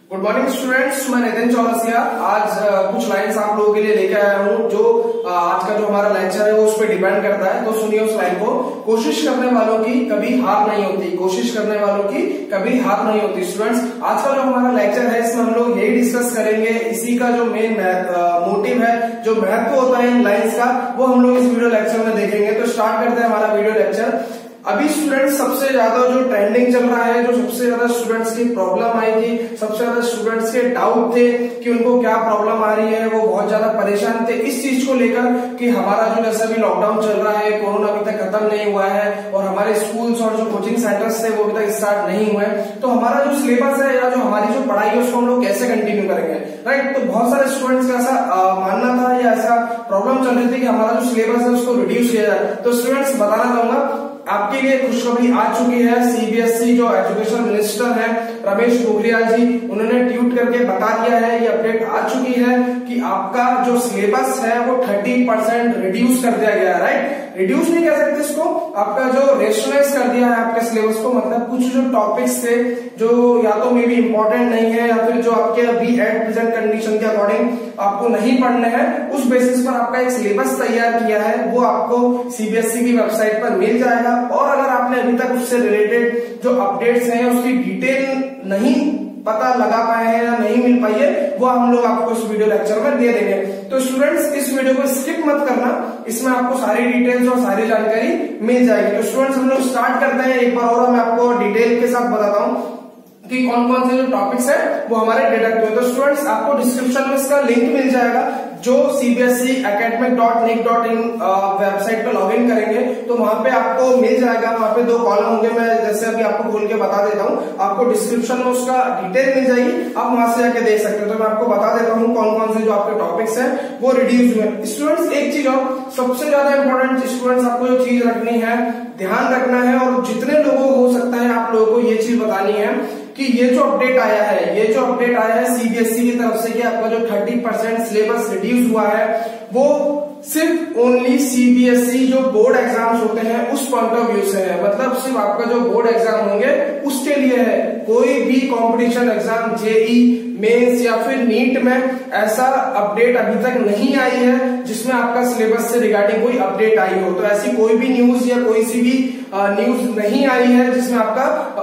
Good morning students, मैं नितिन चौरसिया। आज कुछ लाइन्स आप लोगों के लिए लेकर आया हूँ जो आज का जो हमारा लेक्चर है वो उस पर डिपेंड करता है। तो सुनिए उस लाइन को। कोशिश करने वालों की कभी हार नहीं होती, कोशिश करने वालों की कभी हार नहीं होती। स्टूडेंट्स, आज का जो हमारा लेक्चर है इसमें हम लोग यही डिस्कस करेंगे। इसी का जो मेन मोटिव है, जो महत्व होता है इन लाइन्स का, वो हम लोग इस वीडियो लेक्चर में देखेंगे। तो स्टार्ट करते हैं हमारा वीडियो लेक्चर। अभी स्टूडेंट्स सबसे ज्यादा जो ट्रेंडिंग चल रहा है, जो सबसे ज्यादा स्टूडेंट्स की प्रॉब्लम आई थी, सबसे ज्यादा स्टूडेंट्स के डाउट थे कि उनको क्या प्रॉब्लम आ रही है, वो बहुत ज्यादा परेशान थे इस चीज को लेकर कि हमारा जो जैसे अभी लॉकडाउन चल रहा है, कोरोना अभी तक खत्म नहीं हुआ है और हमारे स्कूल्स और जो कोचिंग सेंटर्स थे वो अभी तक स्टार्ट नहीं हुए, तो हमारा जो सिलेबस है या जो हमारी जो पढ़ाई है उसको हम लोग कैसे कंटिन्यू करेंगे, राइट। तो बहुत सारे स्टूडेंट्स का ऐसा मानना था या ऐसा प्रॉब्लम चल रही थी कि हमारा जो सिलेबस है उसको रिड्यूस किया जाए। तो स्टूडेंट्स बताना चाहूंगा आपके लिए खुशखबरी आ चुकी है। सीबीएसई जो एजुकेशन मिनिस्टर है रमेश पोखरियाल जी, उन्होंने ट्वीट करके बता दिया है, ये अपडेट आ चुकी है कि आपका जो सिलेबस है वो 30% रिड्यूस कर दिया गया है, राइट। रिड्यूस नहीं कह सकते इसको, आपका जो रेशनलाइज कर दिया है आपके सिलेबस को। मतलब कुछ जो टॉपिक्स थे जो या तो मे बी इंपॉर्टेंट नहीं है या फिर जो आपके अभी एट प्रेजेंट कंडीशन के अकॉर्डिंग आपको नहीं पढ़ने हैं, उस बेसिस पर आपका एक सिलेबस तैयार किया है, वो आपको सीबीएसई की वेबसाइट पर मिल जाएगा। और अगर आपने अभी तक उससे रिलेटेड जो अपडेट्स हैं उसकी डिटेल नहीं पता लगा पाए हैं या नहीं मिल पाई है, वो हम लोग आपको इस वीडियो लेक्चर में दे देंगे। तो स्टूडेंट्स, इस वीडियो को स्किप मत करना, इसमें आपको सारी डिटेल्स और सारी जानकारी मिल जाएगी। तो स्टूडेंट्स, हम लोग स्टार्ट करते हैं। एक बार और मैं आपको डिटेल के साथ बताता हूँ कि कौन कौन से जो टॉपिक्स है वो हमारे डिडक्ट हुए। तो स्टूडेंट्स, आपको डिस्क्रिप्शन में इसका लिंक मिल जाएगा। जो CBSE academic.nic.in वेबसाइट पे लॉग इन करेंगे तो वहां पे आपको मिल जाएगा, वहां पे 2 कॉलम होंगे। मैं जैसे अभी आपको खोल के बता देता हूँ, आपको डिस्क्रिप्शन में उसका डिटेल मिल जाएगी, आप वहां से जाके देख सकते हो। तो मैं आपको बता देता हूँ कौन कौन से जो आपके टॉपिक्स हैं वो रिड्यूस हुए। स्टूडेंट्स, एक चीज और सबसे ज्यादा इंपॉर्टेंट स्टूडेंट्स आपको जो चीज रखनी है, ध्यान रखना है, और जितने लोगों को हो सकता है आप लोगों को ये चीज बतानी है कि ये जो अपडेट आया है, ये जो अपडेट आया है सीबीएसई की तरफ से कि आपका जो 30% सिलेबस रिड्यूस हुआ है, वो सिर्फ ओनली सीबीएसई जो बोर्ड एग्जाम्स होते हैं उस पॉइंट ऑफ व्यू से है। मतलब सिर्फ आपका जो बोर्ड एग्जाम होंगे उसके लिए है। कोई भी कंपटीशन एग्जाम, जेई मेंस या फिर नीट में ऐसा अपडेट अभी तक नहीं आई है जिसमें आपका सिलेबस से रिगार्डिंग कोई अपडेट आई हो। तो ऐसी कोई भी न्यूज या कोई सी भी न्यूज नहीं आई है जिसमें आपका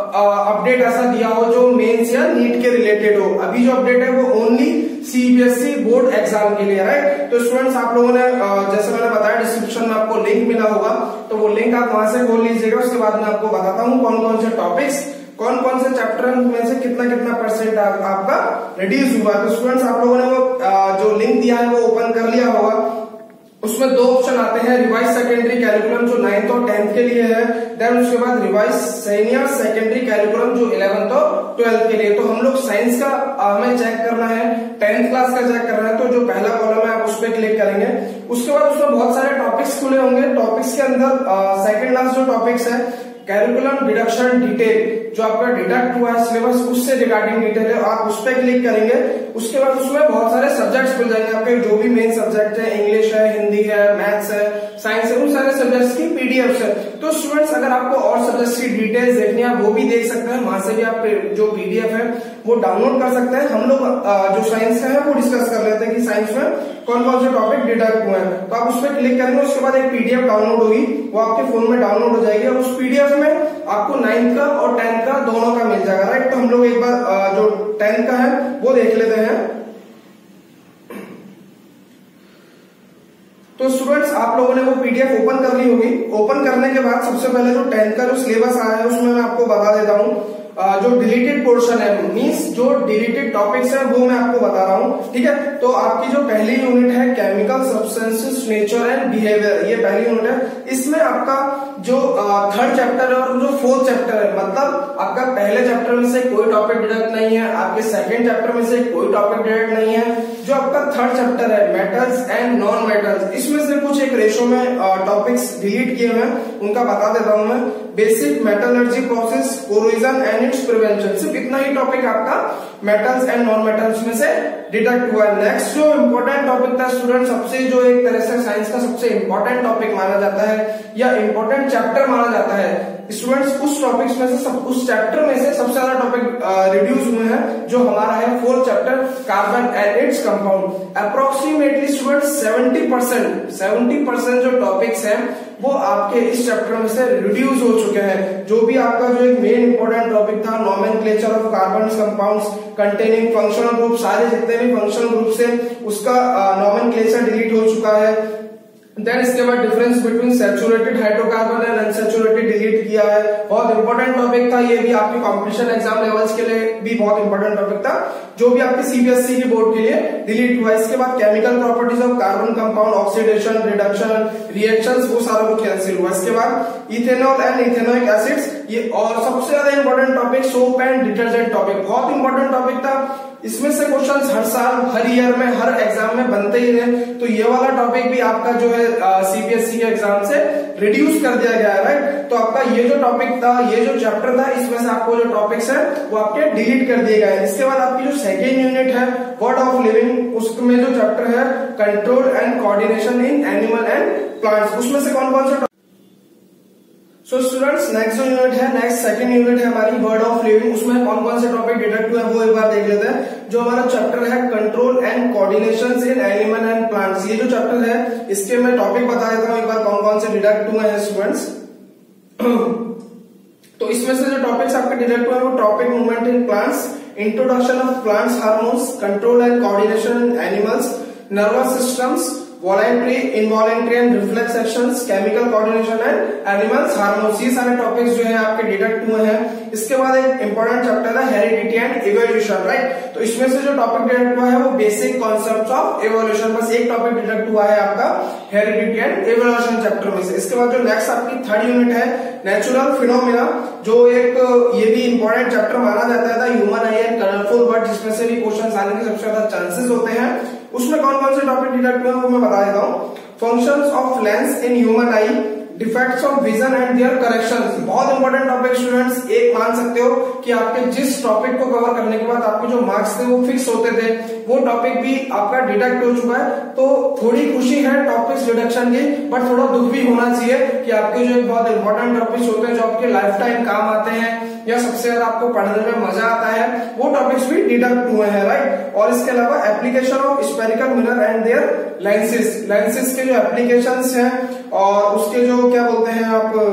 अपडेट ऐसा दिया हो जो मेंस या नीट के रिलेटेड हो। अभी जो अपडेट है वो ओनली सीबीएसई बोर्ड एग्जाम के लिए, राइट। तो स्टूडेंट्स, आप लोगों ने जैसे मैंने बताया डिस्क्रिप्शन में आपको लिंक मिला होगा, तो वो लिंक आप वहां से खोल लीजिएगा। उसके बाद मैं आपको बताता हूँ कौन कौन से टॉपिक्स, कौन कौन से चैप्टर में से कितना कितना परसेंट आपका रिड्यूस हुआ। तो स्टूडेंट्स, आप लोगों ने वो जो लिंक दिया है वो ओपन कर लिया होगा। उसमें 2 ऑप्शन आते हैं, रिवाइज सेकेंडरी कैरिकुलम जो 9th और 10th के लिए है, देन उसके बाद रिवाइज सीनियर सेकेंडरी कैरिकुलम जो 11th और 12th के लिए। तो हम लोग साइंस का हमें चेक करना है, 10th क्लास का चेक करना है, तो जो पहला कॉलम है आप उस पर क्लिक करेंगे। उसके बाद उसमें बहुत सारे टॉपिक्स खुले होंगे। टॉपिक्स के अंदर सेकेंड क्लास जो टॉपिक्स है, कैरिकुलम डिडक्शन डिटेल, जो आपका डिडक्ट हुआ है सिलेबस उससे रिगार्डिंग डिटेल है, आप उस पर क्लिक करेंगे। उसके बाद उसमें बहुत सारे सब्जेक्ट्स मिल जाएंगे आपके, जो भी मेन सब्जेक्ट है, इंग्लिश है, हिंदी है, मैथ्स है, साइंस है, उन सारे सब्जेक्ट्स की पीडीएफ है। तो स्टूडेंट्स, अगर आपको और सब्जेक्ट्स की डिटेल्स देखनी है वो भी देख सकते हैं, वहां से भी आप जो पीडीएफ है वो डाउनलोड कर सकते हैं। हम लोग जो साइंस है वो डिस्कस कर लेते हैं कि साइंस में कौन कौन से टॉपिक डिडक्ट हुए हैं। तो आप उस पर क्लिक करेंगे, उसके बाद एक पीडीएफ डाउनलोड होगी, वो आपके फोन में डाउनलोड हो जाएगी और उस पीडीएफ में आपको 9th का और 10th का दोनों का मिल जाएगा, राइट। तो हम लोग एक बार जो 10th का है वो देख लेते हैं। तो स्टूडेंट्स, आप लोगों ने वो पीडीएफ ओपन कर ली होगी। ओपन करने के बाद सबसे पहले जो 10th का जो सिलेबस आया है उसमें मैं आपको बता देता हूँ। जो डिलीटेड पोर्शन है, मींस जो डिलीटेड टॉपिक्स है वो मैं आपको बता रहा हूँ, ठीक है। तो आपकी जो पहली यूनिट है chemical substances nature and behaviour, ये पहली यूनिट है। इसमें आपका जो 3rd चैप्टर है और जो 4th चैप्टर है, मतलब आपका पहले चैप्टर में से कोई टॉपिक डिडक्ट नहीं है, आपके 2nd चैप्टर में से कोई टॉपिक डिडक्ट नहीं है। जो आपका 3rd चैप्टर है मेटल्स एंड नॉन मेटल्स, इसमें से कुछ एक रेशो में टॉपिक्स डिलीट किए हुए हैं, उनका बता देता हूं मैं। Basic metallurgy process, corrosion and its prevention, सिर्फ इतना ही टॉपिक आपका मेटल्स एंड नॉन मेटल्स में से डिडक्ट हुआ है। नेक्स्ट जो इंपॉर्टेंट टॉपिक था स्टूडेंट, सबसे जो एक तरह से साइंस का सबसे इंपॉर्टेंट टॉपिक माना जाता है या इंपॉर्टेंट चैप्टर माना जाता है स्टूडेंट्स, उस टॉपिक्स में से उस चैप्टर में से सबसे ज्यादा टॉपिक रिड्यूस हुए हैं, जो हमारा है 4th chapter carbon and its compound. Approximately student 70% जो टॉपिक्स हैं वो आपके इस चैप्टर में से रिड्यूस हो चुके हैं। जो भी आपका जो एक मेन इंपॉर्टेंट टॉपिक था nomenclature of carbon compounds containing functional group, सारे जितने भी फंक्शनल ग्रुप से उसका नोमेनक्लेचर डिलीट हो चुका है। देन इसके बाद difference between saturated hydrocarbon and unsaturated delete किया है। बहुत इंपॉर्टेंट टॉपिक था ये भी, आपके कॉम्पिटिशन एग्जाम लेवल्स के लिए भी बहुत इंपॉर्टेंट टॉपिक था, जो भी आपके सीबीएसई की बोर्ड के लिए डिलीट हुआ। इसके बाद chemical properties of carbon compound, oxidation, reduction, reactions, वो सारा कुछ कैंसिल हुआ। इसके बाद इथेनॉल एंड इथेनोइक एसिड्स, ये और सबसे ज्यादा important topic soap and detergent topic, बहुत इंपॉर्टेंट टॉपिक था। इसमें से क्वेश्चंस हर साल, हर ईयर में, हर एग्जाम में बनते ही रहे, तो ये वाला टॉपिक भी आपका जो है सीबीएसई के एग्जाम से रिड्यूस कर दिया गया है, राइट। तो आपका ये जो टॉपिक था, ये जो चैप्टर था, इसमें से आपको जो टॉपिक्स है वो आपके डिलीट कर दिए गए। इसके बाद आपकी जो सेकेंड यूनिट है वर्ड ऑफ लिविंग, उसमें जो चैप्टर है control and coordination in animal and plants, उसमें से कौन कौन से सो स्टूडेंट्स नेक्स्ट जो यूनिट है, नेक्स्ट सेकंड यूनिट है हमारी वर्ड ऑफ लिविंग, उसमें कौन कौन से टॉपिक डिटेक्ट हुए वो एक बार देख लेते हैं। जो हमारा चैप्टर है control and coordination in animal and plants, ये जो चैप्टर है इसके मैं टॉपिक बता देता हूँ एक बार कौन कौन से डिटेक्ट हुए हैं स्टूडेंट्स। तो इसमें से जो टॉपिक्स आपके डिटेक्ट हुए हैं वो topic movement in plants, introduction of plants hormones, control and coordination in animals, nervous systems, voluntary, involuntary and reflex actions, chemical coordination and animals hormones, ये सारे टॉपिक्स जो है आपके डिटेक्ट हुए हैं। इसके बाद एक इंपॉर्टेंट चैप्टर है हेरिडिटी एंड इवोल्यूशन, राइट। तो इसमें से जो टॉपिक डिटेक्ट हुआ है वो बेसिक कॉन्सेप्ट्स ऑफ इवोल्यूशन, बस एक टॉपिक डिटेक्ट हुआ है आपका हेरिडिटी एंड इवोल्यूशन चैप्टर में से। इसके बाद जो नेक्स्ट आपकी थर्ड यूनिट है नेचुरल फिनोमिना, जो एक ये भी इंपॉर्टेंट चैप्टर माना जाता है, human eye and colourful world, जिसमें से भी क्वेश्चन आने के सबसे ज्यादा चांसेस होते हैं। उसमें कौन कौन से टॉपिक डिटेक्ट हुए वो मैं बता देता हूँ। Functions of lens in human eye, defects of vision and their corrections, बहुत इंपॉर्टेंट टॉपिक स्टूडेंट्स। एक मान सकते हो कि आपके जिस टॉपिक को कवर करने के बाद आपके जो मार्क्स थे वो फिक्स होते थे, वो टॉपिक भी आपका डिटेक्ट हो चुका है। तो थोड़ी खुशी है टॉपिक्स डिडक्शन की, बट थोड़ा दुख भी होना चाहिए कि आपके जो बहुत इंपॉर्टेंट टॉपिक्स होते हैं जो आपके लाइफ टाइम काम आते हैं या सबसे ज्यादा आपको पढ़ने में मजा आता है, वो टॉपिक्स भी डिडक्ट हुए हैं, राइट। और इसके अलावा application of spherical mirror and their lenses, lenses के जो एप्लीकेशंस हैं और उसके जो क्या बोलते हैं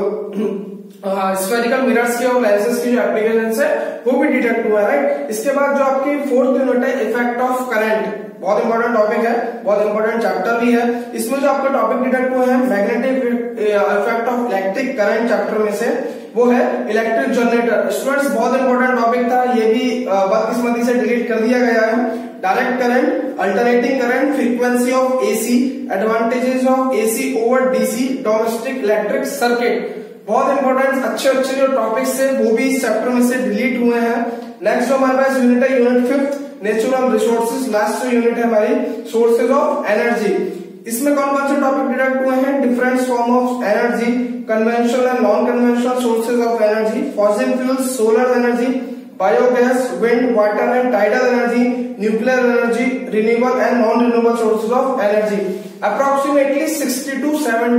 आप स्फेरिकल मिरर्स के और लेंसेज की जो एप्लीकेशंस है वो भी डिटेक्ट हुआ है, राइट। इसके बाद जो आपकी फोर्थ यूनिट है इफेक्ट ऑफ करंट, बहुत इंपॉर्टेंट टॉपिक है, बहुत इंपॉर्टेंट चैप्टर भी है। इसमें जो आपके टॉपिक डिटेक्ट हुए हैं magnetic effect of electric current chapter में से वो है इलेक्ट्रिक जनरेटर। स्टूडेंट्स बहुत इंपॉर्टेंट टॉपिक था, ये भी बदकिस्मती से डिलीट कर दिया गया है। Direct current, alternating current, frequency of AC, advantages of AC over DC, domestic electric circuit, बहुत इंपॉर्टेंट अच्छे अच्छे जो टॉपिक्स है वो भी इस चैप्टर में से डिलीट हुए हैं। नेक्स्ट जो हमारे पास यूनिट है unit 5th natural resources, last जो यूनिट है हमारी सोर्सेज ऑफ एनर्जी। इसमें कौन कौन से टॉपिक डिटेक्ट हुए हैं? Different form of energy, conventional and non conventional sources of energy, fossil fuels, solar energy, biogas, wind, water and tidal energy, nuclear energy, renewable and non renewable sources of energy. Approximately 60 to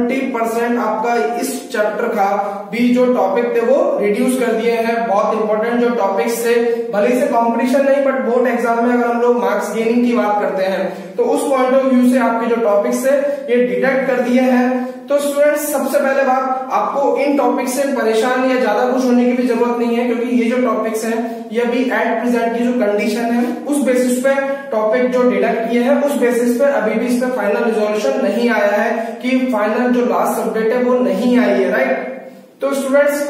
70% आपका इस chapter का भी जो topic थे वो reduce कर दिए हैं। बहुत इंपॉर्टेंट जो टॉपिक्स थे, भले से कंपटीशन नहीं बट बोर्ड एग्जाम में अगर हम लोग मार्क्स गेनिंग की बात करते हैं तो उस पॉइंट ऑफ व्यू से आपके जो टॉपिक्स है ये डिटेक्ट कर दिए हैं। तो स्टूडेंट्स सबसे पहले बात, आपको इन टॉपिक से परेशान या ज्यादा कुछ होने की भी जरूरत नहीं है, क्योंकि ये जो टॉपिक्स हैं ये अभी एट प्रेजेंट की जो कंडीशन है उस बेसिस पे टॉपिक जो डिडक्ट किए हैं उस बेसिस पे अभी भी इसमें फाइनल रिजोल्यूशन नहीं आया है कि फाइनल जो लास्ट अपडेट है वो नहीं आई है, राइट। तो स्टूडेंट्स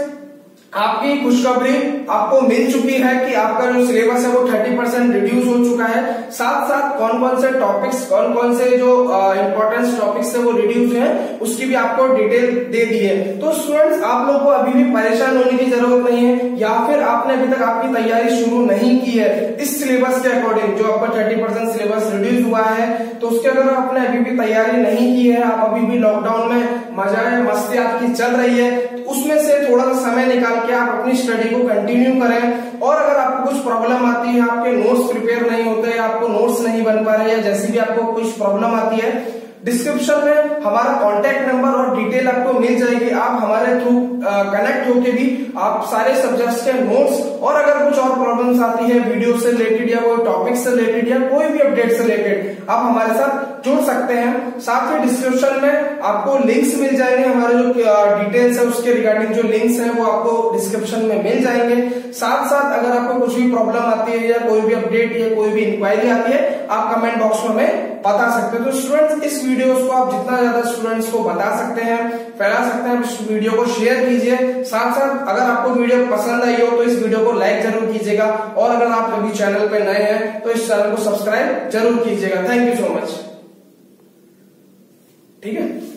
आपकी खुशखबरी आपको मिल चुकी है कि आपका जो सिलेबस है वो 30% रिड्यूस हो चुका है। साथ साथ कौन कौन से टॉपिक्स, कौन कौन से जो इंपॉर्टेंस टॉपिक्स है वो रिड्यूस है उसकी भी आपको डिटेल दे दी है। तो स्टूडेंट्स आप लोगों को अभी भी परेशान होने की जरूरत नहीं है, या फिर आपने अभी तक आपकी तैयारी शुरू नहीं की है इस सिलेबस के अकॉर्डिंग जो आपका 30% सिलेबस रिड्यूस हुआ है, तो उसके अगर आपने अभी भी तैयारी नहीं की है, आप अभी भी लॉकडाउन में मजा मस्ती आपकी चल रही है, उसमें से थोड़ा सा समय निकाल के आप अपनी स्टडी को कंटिन्यू करें। और अगर आपको कुछ प्रॉब्लम आती है, आपके नोट्स प्रिपेयर नहीं होते, आपको नोट्स नहीं बन पा रहे या जैसी भी आपको कुछ प्रॉब्लम आती है, डिस्क्रिप्शन में हमारा कांटेक्ट नंबर और डिटेल आपको मिल जाएगी। आप हमारे थ्रू कनेक्ट होके भी आप सारे सब्जेक्ट्स के नोट्स और अगर कुछ और प्रॉब्लम्स आती है वीडियो से रिलेटेड या कोई टॉपिक से रिलेटेड या कोई भी अपडेट से रिलेटेड आप हमारे साथ जुड़ सकते हैं। साथ ही डिस्क्रिप्शन में आपको लिंक्स मिल जाएंगे, हमारे जो डिटेल्स है उसके रिगार्डिंग जो लिंक्स हैं वो आपको डिस्क्रिप्शन में मिल जाएंगे। साथ साथ अगर आपको कुछ भी प्रॉब्लम आती है या कोई भी अपडेट या कोई भी इंक्वायरी आती है आप कमेंट बॉक्स में हमें बता सकते हैं। तो स्टूडेंट्स इस वीडियो को आप जितना ज्यादा स्टूडेंट्स को बता सकते हैं, फैला सकते हैं, इस वीडियो को शेयर कीजिए। साथ साथ अगर आपको वीडियो पसंद आई हो तो इस वीडियो को लाइक जरूर कीजिएगा और अगर आप अभी चैनल पे नए हैं तो इस चैनल को सब्सक्राइब जरूर कीजिएगा। Thank you so much. ठीक है।